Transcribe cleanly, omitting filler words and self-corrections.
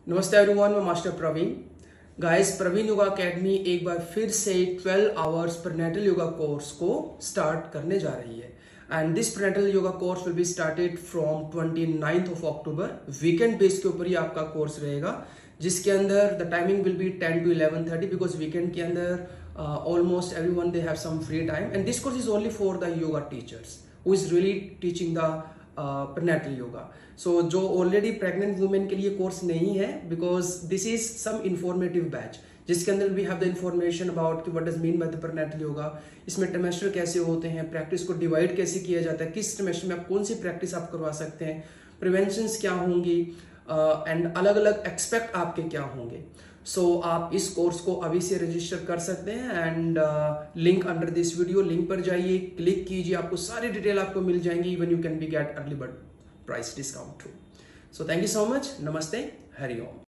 नमस्ते एवरीवन, मैं master Praveen. Guys, Praveen yoga academy एक बार फिर से 12 आवर्स प्रेनेटल योगा कोर्स को स्टार्ट करने जा रही है। And this prenatal yoga course will be started from 29th of October. Weekend base के ऊपर ही आपका कोर्स रहेगा, जिसके अंदर the timing will be 10 to 11:30 because weekend के अंदर almost everyone they have some free time and this course is only for the yoga teachers who is really teaching the prenatal yoga. So जो already pregnant women के लिए course नहीं है, because this is some informative batch जिसके अंदर we have the information about कि what does mean by the prenatal yoga. इसमें trimester कैसे होते हैं, प्रैक्टिस को डिवाइड कैसे किया जाता है, किस ट्रिमेस्टर में आप कौन सी प्रैक्टिस आप करवा सकते हैं, प्रिवेंशंस क्या होंगी एंड अलग अलग एक्सपेक्ट आपके क्या होंगे। सो आप इस कोर्स को अभी से रजिस्टर कर सकते हैं and link under this video, link पर जाइए, क्लिक कीजिए, आपको सारी डिटेल आपको मिल जाएंगी। Even you can be get early bird price discount too. So thank you so much. नमस्ते, हरि ओम।